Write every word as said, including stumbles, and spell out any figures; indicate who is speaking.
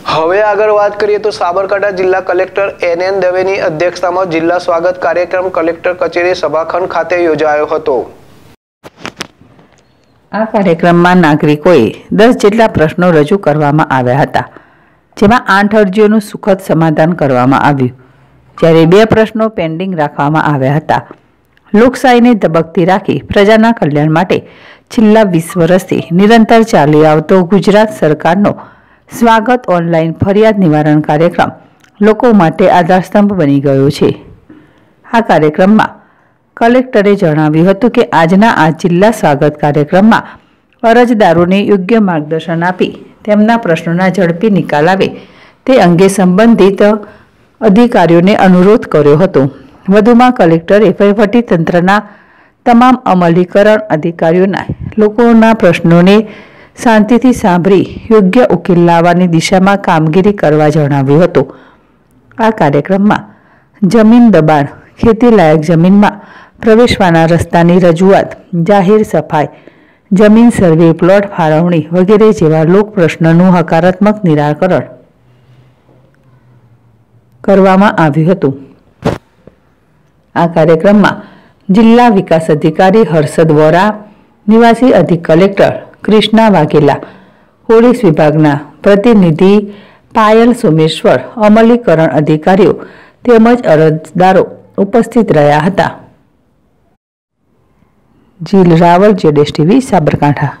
Speaker 1: હવે આગળ વાત કરીએ તો સાબરકાંઠા જિલ્લા કલેક્ટર એન એન દવેની અધ્યક્ષતામાં જિલ્લા સ્વાગત કાર્યક્રમ કલેક્ટર કચેરી સભાખંડ ખાતે યોજાયો હતો।
Speaker 2: આ કાર્યક્રમમાં નાગરિકોએ દસ જેટલા પ્રશ્નો રજૂ કરવામાં આવ્યા હતા, જેમાં આઠ અરજીઓનું સુખદ સમાધાન કરવામાં આવ્યું, જ્યારે બે પ્રશ્નો પેન્ડિંગ રાખવામાં આવ્યા હતા। લોકશાહીને ધબકતી રાખી પ્રજાના કલ્યાણ માટે છેલ્લા વીસ વર્ષથી નિરંતર ચાલી આવતો ગુજરાત સરકારનો સ્વાગત ઓનલાઈન ફરિયાદ નિવારણ કાર્યક્રમ લોકો માટે આધારસ્તંભ બની ગયો છે। આ કાર્યક્રમમાં કલેક્ટરે જણાવ્યું હતું કે આજના આ જિલ્લા સ્વાગત કાર્યક્રમમાં અરજદારોને યોગ્ય માર્ગદર્શન આપી તેમના પ્રશ્નોના ઝડપી નિકાલ આવે તે અંગે સંબંધિત અધિકારીઓને અનુરોધ કર્યો હતો। વધુમાં કલેક્ટરે વહીવટી તંત્રના તમામ અમલીકરણ અધિકારીઓના લોકોના પ્રશ્નોને શાંતિથી સાંભળી યોગ્ય ઉકેલ લાવવાની દિશામાં કામગીરી કરવા જણાવ્યું હતું। આ કાર્યક્રમમાં જમીન દબાણ, ખેતી લાયક જમીનમાં પ્રવેશવાના રસ્તાની રજૂઆત, જાહેર સફાઈ, જમીન સર્વે, પ્લોટ ફાળવણી વગેરે જેવા લોક પ્રશ્નોનું હકારાત્મક નિરાકરણ કરવામાં આવ્યું હતું। આ કાર્યક્રમમાં જિલ્લા વિકાસ અધિકારી હર્ષદ વોરા, નિવાસી અધિક કલેક્ટર કૃષ્ણા વાઘેલા, પોલીસ વિભાગના પ્રતિનિધિ પાયલ સોમેશ્વર, અમલીકરણ અધિકારીઓ તેમજ અરજદારો ઉપસ્થિત રહ્યા હતા। જીલ રાવલ, જેડેશ ટીવી, સાબરકાંઠા।